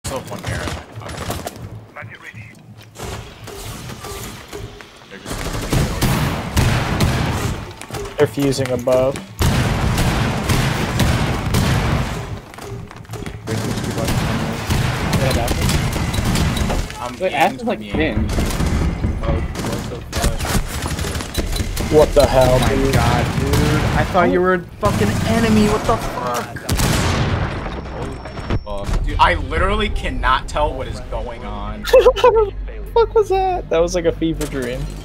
Still have one Baron. They're fusing above. Wait, Ash is like pinned. What the hell, Oh my dude? god, dude. I thought you were a fucking enemy. What the fuck? Dude, I literally cannot tell what is going on. What the fuck was that? That was like a fever dream.